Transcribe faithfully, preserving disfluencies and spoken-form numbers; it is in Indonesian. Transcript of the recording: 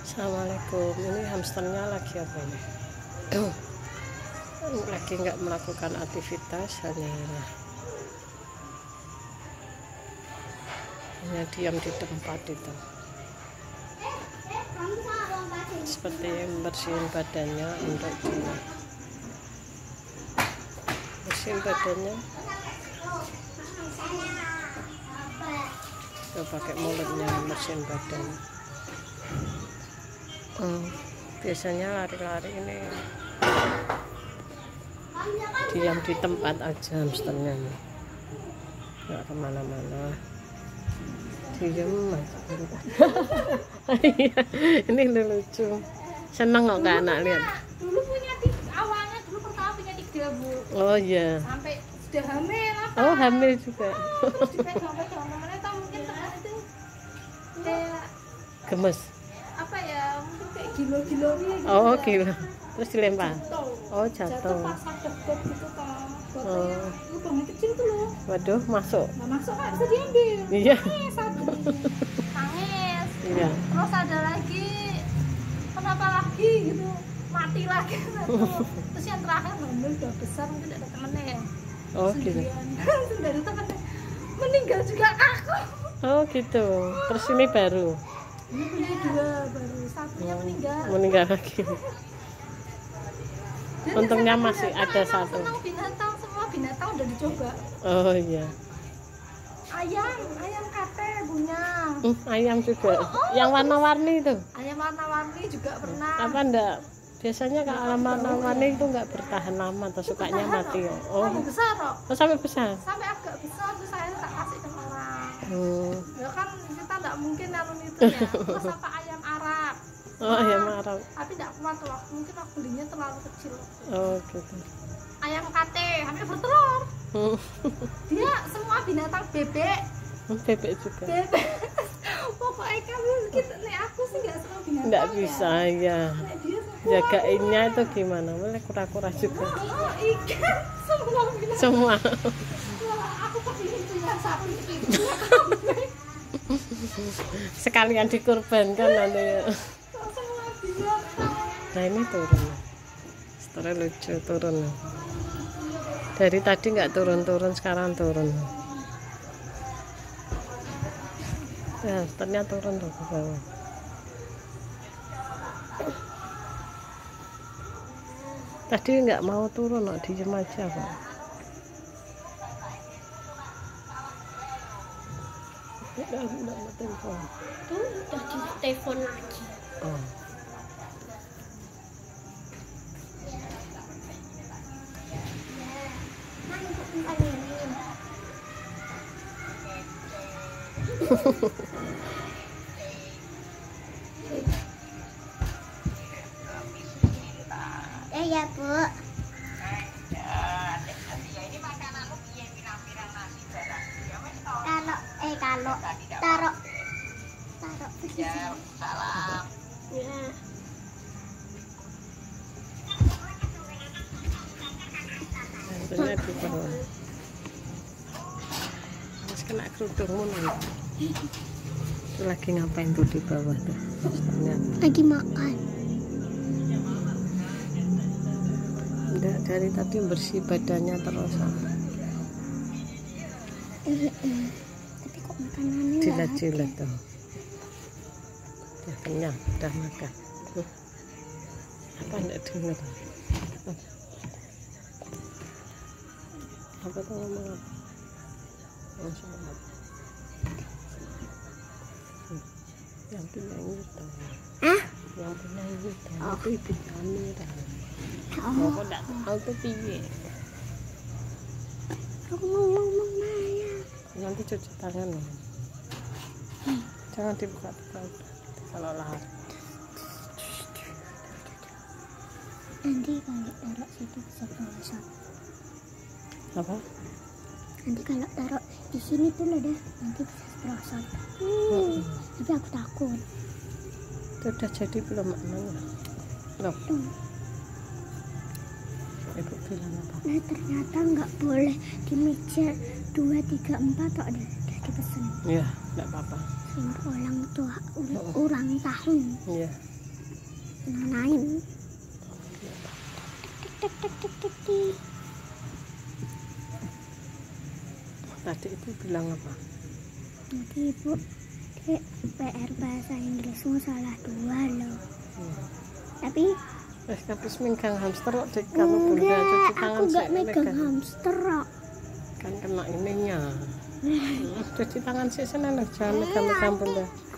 Assalamualaikum. Ini hamsternya lagi apa ini? Lagi nggak melakukan aktivitas, hanya hanya diam di tempat itu. Seperti bersihin badannya untuk di bersihin badannya. Tuh, pakai mulutnya bersihin badan. Hmm, biasanya lari-lari ini diam di tempat aja hamsternya, nggak kemana-mana, diam aja. Ini lucu, seneng kok nggak anak lihat. Dulu punya tiga, awalnya dulu pertama punya tiga bu. Oh iya. Sampai sudah hamil apa? Oh hamil juga. Terus dipegang-pegang temennya, tau mungkin temen itu kayak Gemes. apa ya, mungkin kayak gilo-gilo gitu. Oh gila. Terus dilempar. Jatuh. Oh Jatuh jatuh. pas ada got gitu kan. Gotnya Oh. lubangnya kecil tuh loh. Waduh, masuk. Nggak masuk kan, bisa diambil. Iya. Nangis satu. Nangis. Iya. Terus ada lagi, kenapa lagi gitu, mati lagi satu. Terus yang terakhir hamil udah besar, mungkin ada temennya ya. Oh gitu. Langsung dari temennya meninggal juga aku. Oh gitu. Terus ini baru. Ini punya dua, baru satunya meninggal. Meninggal lagi. Dan Untungnya yang masih binatang, ada emang satu. senang binatang, semua binatang udah dicoba. Oh iya. Ayam, ayam kate punya. Hmm, ayam juga. Yang warna-warni itu. Ayam warna-warni juga pernah. Apa enggak? Biasanya kalau ayam warna-warni itu enggak bertahan lama atau sukanya mati ya. Oh. Sampai besar kok. Oh sampai besar. Sampai agak besar terus saya tak kasih ke orang. Hmm. Ya kan kita nggak mungkin nanun itu ya. Terus apa ayam Arab. Oh ayam Arab. Tapi tidak kuat loh. Mungkin aku belinya terlalu kecil. Oh gitu. Ayam kate hampir bertelur. Hmm. Dia semua binatang bebek. Bebek juga. Bebek. Pokoknya kamu gitu nih, aku sih nggak suka binatang. Enggak bisa ya. Nek dia semua. Jagainnya itu gimana? Boleh kura-kura juga. Oh, ikan semua binatang. Semua. Wah, aku kepingin punya sapi itu. Sekalian dikorbankan nanti ya. Semua binatang. Nah ini turun. Setelah lucu turun. Dari tadi nggak turun-turun, sekarang turun. Ya, ternyata turun tuh ke bawah. Tadi nggak mau turun, kok diem aja kok. Udah, udah mau telepon. Tuh udah di telepon lagi. Oh. Eh ya bu. Kalau eh kalau taruh taruh salam. Ya. Tentunya di bawah. Mas kena kerudungmu nanti. Itu lagi ngapain tuh di bawah tuh? Ternyata. Lagi makan. Enggak, dari tadi bersih badannya terus. Eh, eh. Tapi kok makanannya nggak Jilat-jilat tuh. Udah kenyang, udah makan. Tuh. Apa enggak dengar? Apa tuh ngomong apa? Langsung apa? Yang punya ini tuh. Hah? Yang punya ini tuh. Itu ibu kami dah. Oh, Kok enggak tahu tuh piye. aku mau ngomong Maya. Nanti cuci tangan loh. Jangan dibuka-buka kalau lahar. Nanti kalau taruh situ bisa berasap. Apa? Nanti kalau taruh di sini tuh ada nanti bisa berasap. Hmm. Tapi aku takut. Itu udah jadi belum maknanya? Loh, Tuh. ibu bilang apa? Nah ternyata nggak boleh di meja dua tiga empat kok udah udah dipesan. Iya, enggak apa-apa. Untuk ulang tua ulang tahun. Iya. Nanain. Tek tek tek tek tek. Tadi itu bilang apa? Nanti ibu, Dek, P R bahasa Inggrismu salah dua loh. Hmm. Tapi Eh, tapi megang hamster kok Dik, kamu bunda cuci enggak, tangan aku gak sih, megang hamster kok. kan kena ininya. Hmm, cuci tangan sih sana, jangan megang-megang bunda.